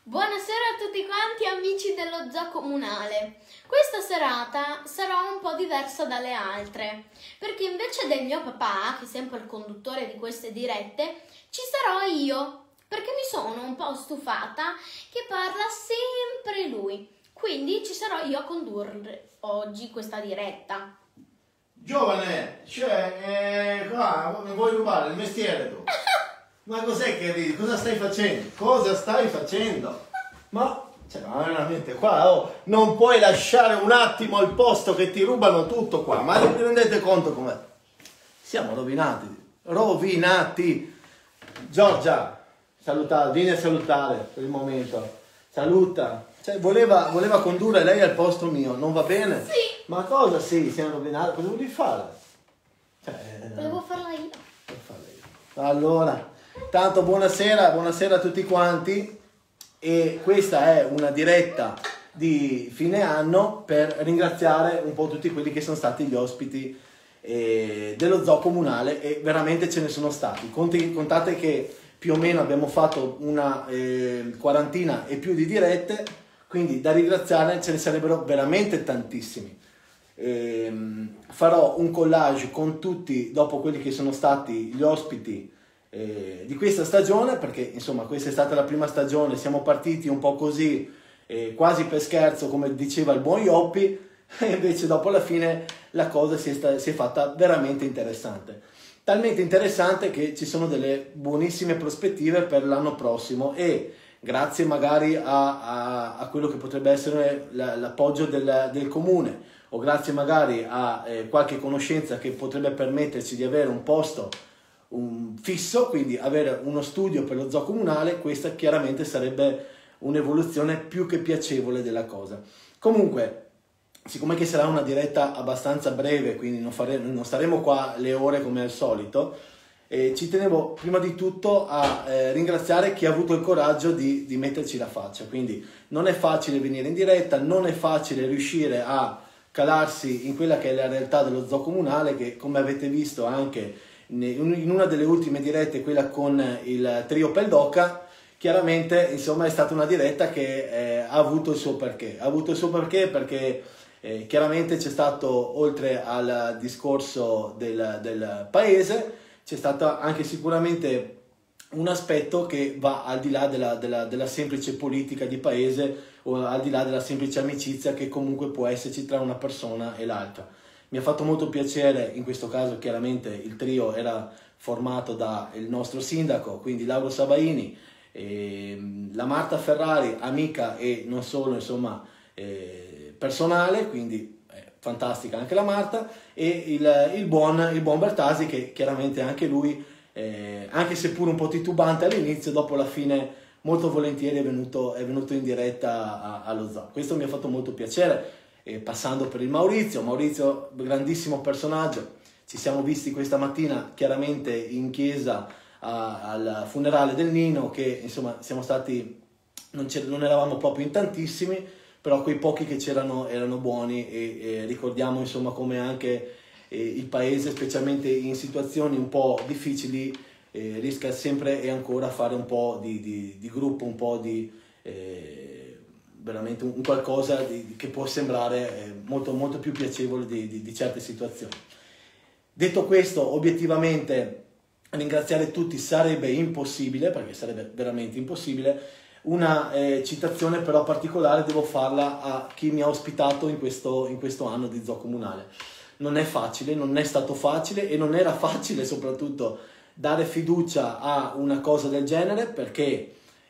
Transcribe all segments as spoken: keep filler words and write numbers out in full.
Buonasera a tutti quanti amici dello Zoo Comunale. Questa serata sarà un po' diversa dalle altre, perché invece del mio papà, che è sempre il conduttore di queste dirette, ci sarò io, perché mi sono un po' stufata che parla sempre lui. Quindi ci sarò io a condurre oggi questa diretta. Giovane, cioè, eh, qua mi vuoi rubare il mestiere tu? Ma cos'è che ridi? Cosa stai facendo? Cosa stai facendo? Ma, cioè, ma veramente qua, oh, non puoi lasciare un attimo il posto che ti rubano tutto qua. Ma vi rendete conto com'è? Siamo rovinati, rovinati. Giorgia, salutare, vieni a salutare per il momento. Saluta. Cioè, voleva, voleva condurre lei al posto mio, non va bene? Sì. Ma cosa sì, siamo rovinati? Cosa vuoi fare? Cioè, Volevo farla io. Allora, tanto buonasera, buonasera a tutti quanti, e questa è una diretta di fine anno per ringraziare un po' tutti quelli che sono stati gli ospiti eh, dello Zoo Comunale, e veramente ce ne sono stati. Conti, contate che più o meno abbiamo fatto una eh, quarantina e più di dirette, quindi da ringraziare ce ne sarebbero veramente tantissimi. Eh, farò un collage con tutti dopo quelli che sono stati gli ospiti eh, di questa stagione, perché insomma questa è stata la prima stagione, siamo partiti un po' così eh, quasi per scherzo, come diceva il buon Ioppi, e invece dopo alla fine la cosa si è, sta- si è fatta veramente interessante, talmente interessante che ci sono delle buonissime prospettive per l'anno prossimo, e grazie magari a, a, a quello che potrebbe essere la, l'appoggio del, del comune, o grazie magari a eh, qualche conoscenza che potrebbe permetterci di avere un posto un fisso, quindi avere uno studio per lo Zoo Comunale, questa chiaramente sarebbe un'evoluzione più che piacevole della cosa. Comunque, siccome che sarà una diretta abbastanza breve, quindi non, fare, non staremo qua le ore come al solito, eh, ci tenevo prima di tutto a eh, ringraziare chi ha avuto il coraggio di, di metterci la faccia. Quindi non è facile venire in diretta, non è facile riuscire a calarsi in quella che è la realtà dello Zoo Comunale, che come avete visto anche in una delle ultime dirette, quella con il trio Peldoca, chiaramente insomma è stata una diretta che eh, ha avuto il suo perché, ha avuto il suo perché perché eh, chiaramente c'è stato, oltre al discorso del, del paese, c'è stato anche sicuramente un aspetto che va al di là della, della, della semplice politica di paese, o al di là della semplice amicizia che comunque può esserci tra una persona e l'altra. Mi ha fatto molto piacere, in questo caso chiaramente il trio era formato dal nostro sindaco, quindi Lauro Sabaini, e la Marta Ferrari, amica e non solo, insomma, eh, personale, quindi eh, fantastica anche la Marta, e il, il, buon, il buon Bertasi, che chiaramente anche lui, eh, anche seppur un po' titubante all'inizio, dopo la fine molto volentieri è venuto, è venuto in diretta a, allo Zoo. Questo mi ha fatto molto piacere. E passando per il Maurizio, Maurizio grandissimo personaggio, ci siamo visti questa mattina chiaramente in chiesa a, al funerale del Nino, che insomma siamo stati, non, non eravamo proprio in tantissimi, però quei pochi che c'erano erano buoni, e, e ricordiamo insomma come anche eh, il paese, specialmente in situazioni un po' difficili, eh, riesca sempre e ancora a fare un po' di, di, di gruppo, un po' di... Eh, veramente un qualcosa di, che può sembrare eh, molto, molto più piacevole di, di, di certe situazioni. Detto questo, obiettivamente ringraziare tutti sarebbe impossibile, perché sarebbe veramente impossibile. Una eh, citazione però particolare devo farla a chi mi ha ospitato in questo, in questo anno di Zoo Comunale. Non è facile, non è stato facile, e non era facile soprattutto dare fiducia a una cosa del genere, perché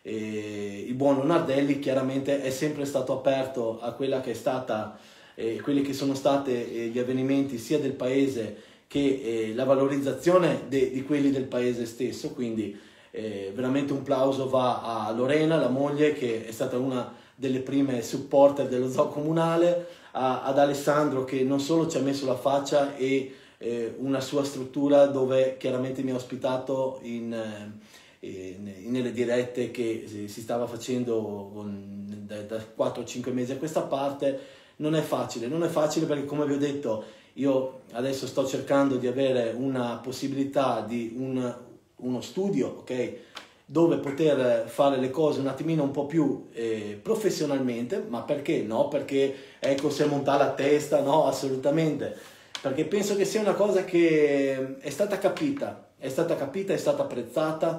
E il buon Nardelli chiaramente è sempre stato aperto a quella che è stata, eh, quelli che sono stati eh, gli avvenimenti sia del paese che eh, la valorizzazione de, di quelli del paese stesso, quindi eh, veramente un plauso va a Lorena, la moglie, che è stata una delle prime supporter dello Zoo Comunale, a, ad Alessandro, che non solo ci ha messo la faccia e eh, una sua struttura dove chiaramente mi ha ospitato in... Eh, nelle dirette che si stava facendo da, da quattro o cinque mesi a questa parte. Non è facile, non è facile perché, come vi ho detto, io adesso sto cercando di avere una possibilità di un, uno studio, ok? dove poter fare le cose un attimino un po' più eh, professionalmente. Ma perché no? Perché ecco, se monta la testa, no, assolutamente, perché penso che sia una cosa che è stata capita, è stata capita, è stata apprezzata,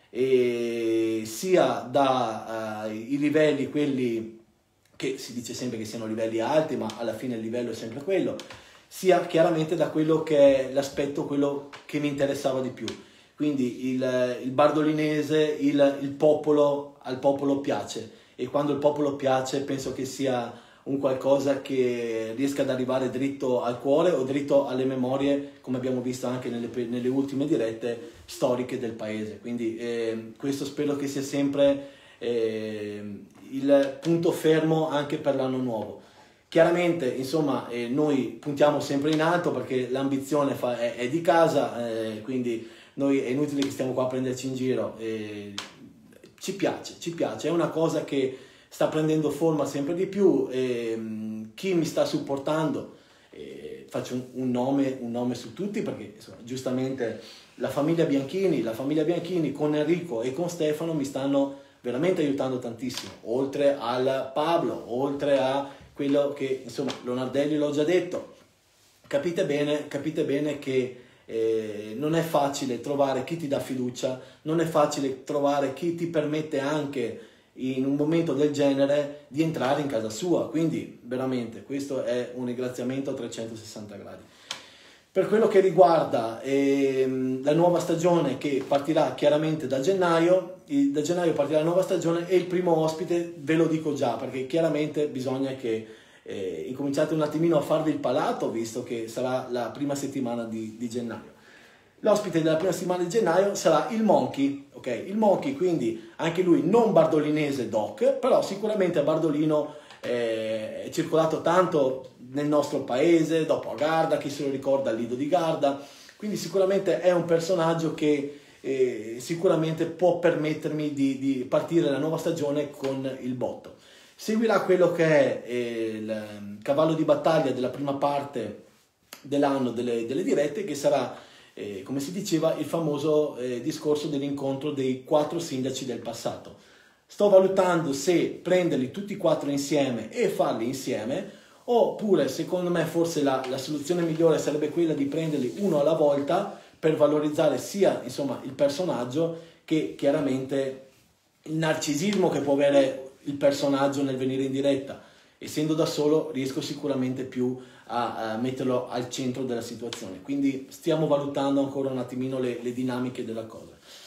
e sia dai uh, livelli, quelli che si dice sempre che siano livelli alti, ma alla fine il livello è sempre quello, sia chiaramente da quello che è l'aspetto, quello che mi interessava di più. Quindi il, il bardolinese, il, il popolo, al popolo piace, e quando il popolo piace penso che sia un qualcosa che riesca ad arrivare dritto al cuore o dritto alle memorie, come abbiamo visto anche nelle, nelle ultime dirette storiche del paese. Quindi eh, questo spero che sia sempre eh, il punto fermo anche per l'anno nuovo. Chiaramente, insomma, eh, noi puntiamo sempre in alto perché l'ambizione fa, è, è di casa, eh, quindi noi è inutile che stiamo qua a prenderci in giro. Eh, ci piace, ci piace, è una cosa che sta prendendo forma sempre di più. E, mh, chi mi sta supportando, eh, faccio un, un, nome, un nome su tutti, perché insomma, giustamente la famiglia Bianchini, la famiglia Bianchini con Enrico e con Stefano mi stanno veramente aiutando tantissimo, oltre al Pablo, oltre a quello che, insomma, Leonardelli l'ho già detto. Capite bene, capite bene che eh, non è facile trovare chi ti dà fiducia, non è facile trovare chi ti permette anche in un momento del genere di entrare in casa sua. Quindi veramente questo è un ringraziamento a trecentosessanta gradi. Per quello che riguarda ehm, la nuova stagione, che partirà chiaramente da gennaio, da gennaio partirà la nuova stagione, e il primo ospite ve lo dico già, perché chiaramente bisogna che eh, incominciate un attimino a farvi il palato, visto che sarà la prima settimana di, di gennaio. L'ospite della prima settimana di gennaio sarà il Monkey, ok? Il Monkey, quindi anche lui non bardolinese doc, però sicuramente a Bardolino eh, è circolato tanto nel nostro paese, dopo a Garda, chi se lo ricorda, al Lido di Garda, quindi sicuramente è un personaggio che eh, sicuramente può permettermi di, di partire la nuova stagione con il botto. Seguirà quello che è eh, il cavallo di battaglia della prima parte dell'anno delle, delle dirette, che sarà, eh, come si diceva, il famoso eh, discorso dell'incontro dei quattro sindaci del passato. Sto valutando se prenderli tutti e quattro insieme e farli insieme, oppure secondo me forse la, la soluzione migliore sarebbe quella di prenderli uno alla volta, per valorizzare sia, insomma, il personaggio che chiaramente il narcisismo che può avere il personaggio nel venire in diretta. Essendo da solo riesco sicuramente più a, a metterlo al centro della situazione, quindi stiamo valutando ancora un attimino le, le dinamiche della cosa.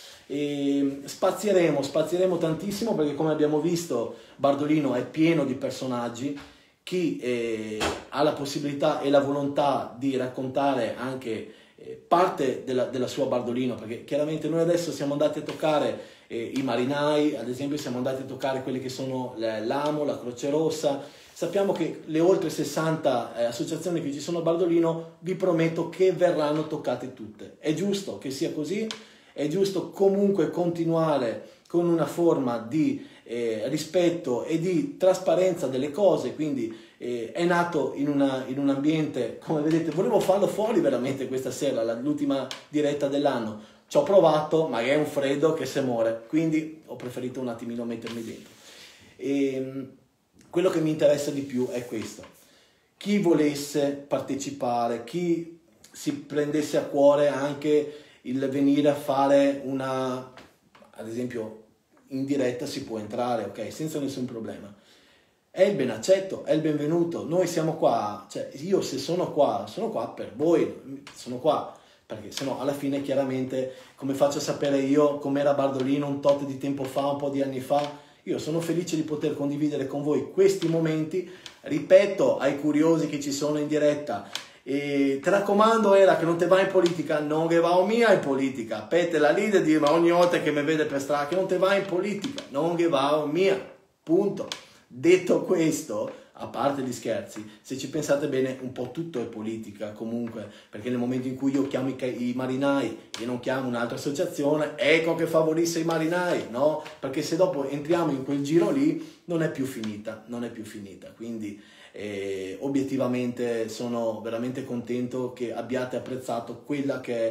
E spazieremo, spazieremo tantissimo, perché come abbiamo visto Bardolino è pieno di personaggi. Chi eh, ha la possibilità e la volontà di raccontare anche eh, parte della, della sua Bardolino, perché chiaramente noi adesso siamo andati a toccare eh, i marinai, ad esempio siamo andati a toccare quelli che sono l'Amo, la Croce Rossa. Sappiamo che le oltre sessanta eh, associazioni che ci sono a Bardolino, vi prometto che verranno toccate tutte. È giusto che sia così, è giusto comunque continuare con una forma di eh, rispetto e di trasparenza delle cose, quindi eh, è nato in, una, in un ambiente, come vedete, volevo farlo fuori veramente questa sera, la, l'ultima diretta dell'anno, ci ho provato, ma è un freddo che se muore, quindi ho preferito un attimino mettermi dentro. E, quello che mi interessa di più è questo: chi volesse partecipare, chi si prendesse a cuore anche il venire a fare una, ad esempio in diretta, si può entrare, ok, senza nessun problema, è il ben accetto, è il benvenuto. Noi siamo qua, cioè io se sono qua, sono qua per voi, sono qua perché sennò alla fine chiaramente, come faccio a sapere io com'era Bardolino un tot di tempo fa, un po' di anni fa? Io sono felice di poter condividere con voi questi momenti. Ripeto ai curiosi che ci sono in diretta, e ti raccomando, era che non te vai in politica, non che va mia in politica, pete la leader di ma ogni volta che mi vede per strada, che non te vai in politica, non che va mia, punto. Detto questo, a parte gli scherzi, se ci pensate bene un po' tutto è politica comunque, perché nel momento in cui io chiamo i, i marinai e non chiamo un'altra associazione, ecco che favorisce i marinai, no? Perché se dopo entriamo in quel giro lì non è più finita, non è più finita, quindi E obiettivamente sono veramente contento che abbiate apprezzato quella che è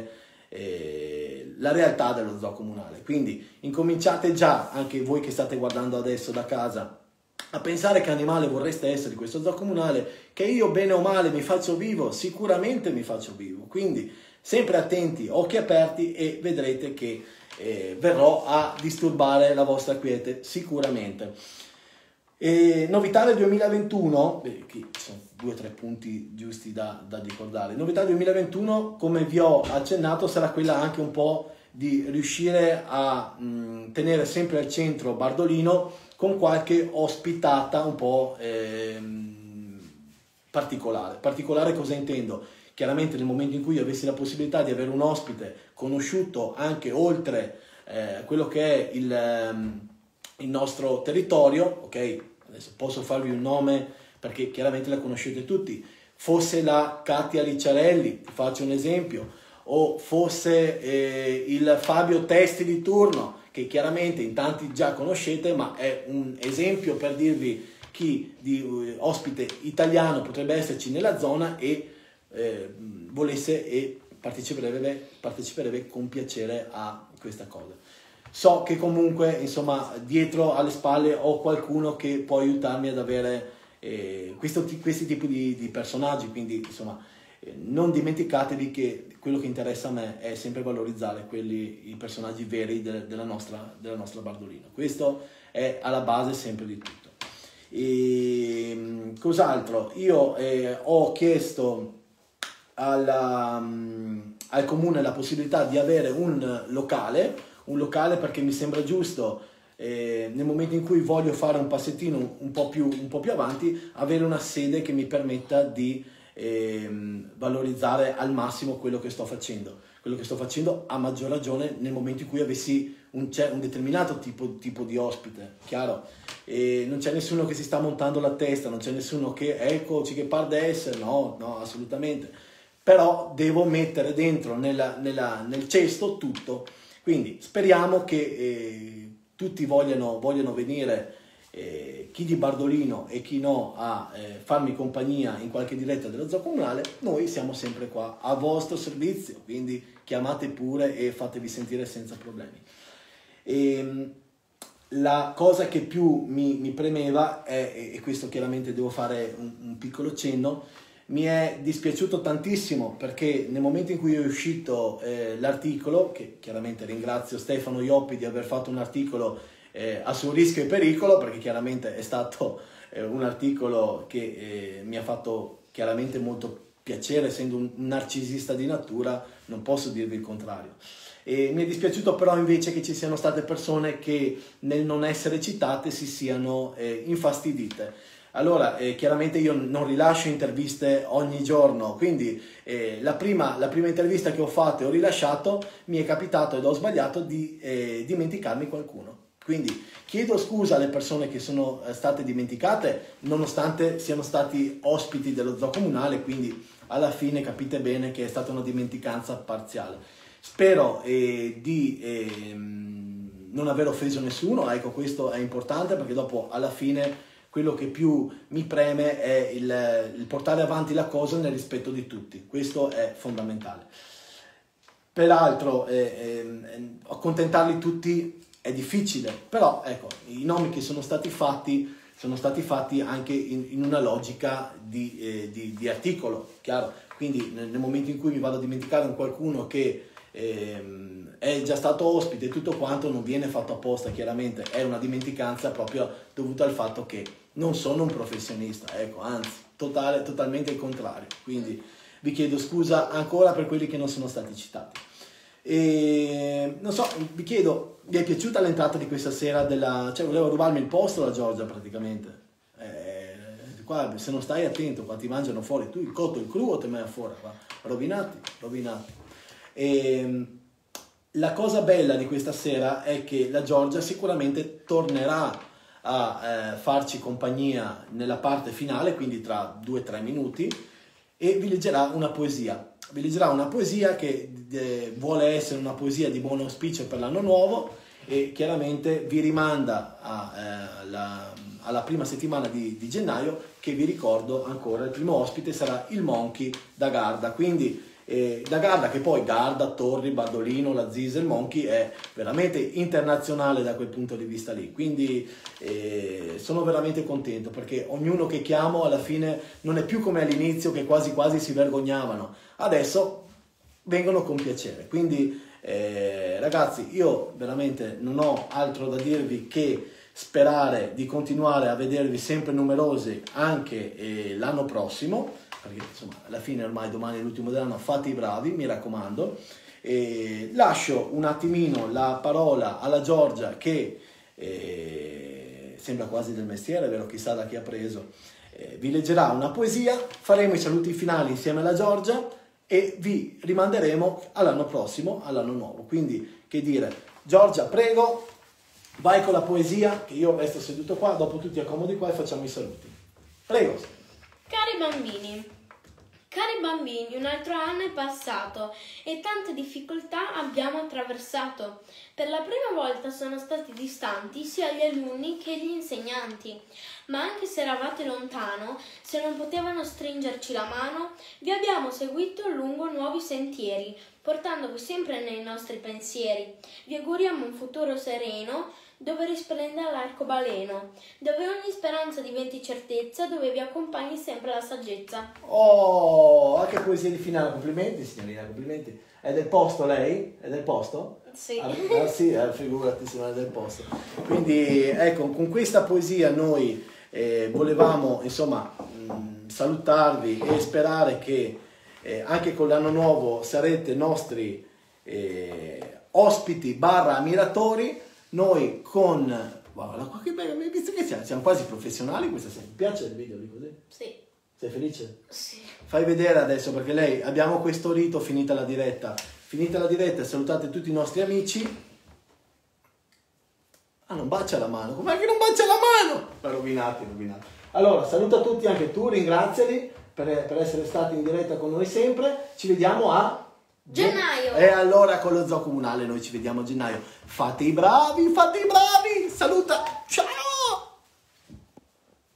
eh, la realtà dello zoo comunale. Quindi incominciate già, anche voi che state guardando adesso da casa, a pensare che animale vorreste essere di questo zoo comunale, che io bene o male mi faccio vivo, sicuramente mi faccio vivo. Quindi sempre attenti, occhi aperti, e vedrete che eh, verrò a disturbare la vostra quiete sicuramente. E novità del duemilaventuno, beh, qui sono due o tre punti giusti da, da ricordare. Novità duemilaventuno, come vi ho accennato, sarà quella anche un po' di riuscire a mh, tenere sempre al centro Bardolino, con qualche ospitata un po' ehm, particolare. Particolare cosa intendo? Chiaramente nel momento in cui io avessi la possibilità di avere un ospite conosciuto anche oltre eh, quello che è il, ehm, il nostro territorio, ok? Adesso posso farvi un nome perché chiaramente la conoscete tutti, fosse la Katia Licciarelli, ti faccio un esempio, o fosse eh, il Fabio Testi di turno, che chiaramente in tanti già conoscete, ma è un esempio per dirvi chi di uh, ospite italiano potrebbe esserci nella zona e eh, volesse e parteciperebbe, parteciperebbe con piacere a questa cosa. So che comunque, insomma, dietro alle spalle ho qualcuno che può aiutarmi ad avere eh, questo, questi tipi di, di personaggi, quindi insomma eh, non dimenticatevi che quello che interessa a me è sempre valorizzare quelli, i personaggi veri de, della, nostra, della nostra Bardolino. Questo è alla base sempre di tutto. E cos'altro? Io eh, ho chiesto alla, um, al comune la possibilità di avere un locale, un locale perché mi sembra giusto eh, nel momento in cui voglio fare un passettino un po' più, un po' più avanti, avere una sede che mi permetta di eh, valorizzare al massimo quello che sto facendo. Quello che sto facendo a maggior ragione nel momento in cui avessi un, un determinato tipo, tipo di ospite, chiaro? E non c'è nessuno che si sta montando la testa, non c'è nessuno che, eccoci che par d'essere, no, no, assolutamente. Però devo mettere dentro nella, nella, nel cesto tutto. Quindi speriamo che eh, tutti vogliano, vogliano venire, eh, chi di Bardolino e chi no, a eh, farmi compagnia in qualche diretta dello zoo comunale. Noi siamo sempre qua a vostro servizio, quindi chiamate pure e fatevi sentire senza problemi. E, la cosa che più mi, mi premeva è, e questo chiaramente devo fare un, un piccolo cenno, mi è dispiaciuto tantissimo perché nel momento in cui è uscito eh, l'articolo, che chiaramente ringrazio Stefano Ioppi di aver fatto un articolo eh, a suo rischio e pericolo, perché chiaramente è stato eh, un articolo che eh, mi ha fatto chiaramente molto piacere, essendo un narcisista di natura, non posso dirvi il contrario. E mi è dispiaciuto però invece che ci siano state persone che nel non essere citate si siano eh, infastidite. Allora, eh, chiaramente io non rilascio interviste ogni giorno, quindi eh, la, prima, la prima intervista che ho fatto e ho rilasciato mi è capitato ed ho sbagliato di eh, dimenticarmi qualcuno. Quindi chiedo scusa alle persone che sono state dimenticate, nonostante siano stati ospiti dello zoo comunale, quindi alla fine capite bene che è stata una dimenticanza parziale. Spero eh, di eh, non aver offeso nessuno, ecco, questo è importante perché dopo alla fine quello che più mi preme è il, il portare avanti la cosa nel rispetto di tutti, questo è fondamentale. Peraltro eh, eh, accontentarli tutti è difficile, però ecco, i nomi che sono stati fatti sono stati fatti anche in, in una logica di, eh, di, di articolo, chiaro? Quindi nel, nel momento in cui mi vado a dimenticare un qualcuno che eh, è già stato ospite e tutto quanto, non viene fatto apposta, chiaramente è una dimenticanza proprio dovuta al fatto che non sono un professionista, ecco, anzi, totale, totalmente il contrario. Quindi vi chiedo scusa ancora per quelli che non sono stati citati. E non so, vi chiedo, vi è piaciuta l'entrata di questa sera della... cioè voleva rubarmi il posto la Giorgia praticamente. Eh, qua se non stai attento, qua ti mangiano fuori, tu il cotto, il crudo te mai fuori, qua. Rovinati, rovinati. E la cosa bella di questa sera è che la Giorgia sicuramente tornerà a eh, farci compagnia nella parte finale, quindi tra due o tre minuti, e vi leggerà una poesia. Vi leggerà una poesia che eh, vuole essere una poesia di buon auspicio per l'anno nuovo e chiaramente vi rimanda a, eh, alla, alla prima settimana di, di gennaio, che vi ricordo ancora, il primo ospite sarà il Monkey da Garda. Quindi E da Garda, che poi Garda, Torri, Bardolino, la Zis e il Monkey è veramente internazionale da quel punto di vista lì, quindi eh, sono veramente contento perché ognuno che chiamo alla fine non è più come all'inizio che quasi quasi si vergognavano, adesso vengono con piacere, quindi eh, ragazzi, io veramente non ho altro da dirvi che sperare di continuare a vedervi sempre numerosi anche eh, l'anno prossimo, perché insomma alla fine ormai domani è l'ultimo dell'anno, fate i bravi, mi raccomando. E lascio un attimino la parola alla Giorgia che eh, sembra quasi del mestiere, vero, chissà da chi ha preso, eh, vi leggerà una poesia, faremo i saluti finali insieme alla Giorgia e vi rimanderemo all'anno prossimo, all'anno nuovo. Quindi che dire, Giorgia, prego, vai con la poesia, che io resto seduto qua, dopo tutti accomodi qua e facciamo i saluti. Prego. Cari bambini, cari bambini, un altro anno è passato e tante difficoltà abbiamo attraversato. Per la prima volta sono stati distanti sia gli alunni che gli insegnanti, ma anche se eravate lontano, se non potevano stringerci la mano, vi abbiamo seguito lungo nuovi sentieri, portandovi sempre nei nostri pensieri. Vi auguriamo un futuro sereno, dove risplenda l'arcobaleno, dove ogni speranza diventi certezza, dove vi accompagni sempre la saggezza. Oh, anche poesia di finale, complimenti signorina, complimenti. È del posto lei? È del posto? Sì. Ah, ah, sì, eh, figurati se non è del posto. Quindi ecco, con questa poesia noi eh, volevamo insomma mh, salutarvi e sperare che eh, anche con l'anno nuovo sarete nostri eh, ospiti barra ammiratori. Noi con... Guarda qua che bello, hai visto che siamo, siamo quasi professionali questa sera. Mi piace il video lì così? Sì. Sei felice? Sì. Fai vedere adesso perché lei, abbiamo questo rito, finita la diretta. Finita la diretta, salutate tutti i nostri amici. Ah, non bacia la mano. Com'è che non bacia la mano? Ma rovinati, rovinati. Allora, saluta tutti anche tu, ringraziali per, per essere stati in diretta con noi sempre. Ci vediamo a... gennaio. E allora con lo Zoo Comunale noi ci vediamo a gennaio. Fate i bravi, fate i bravi. Saluta. Ciao.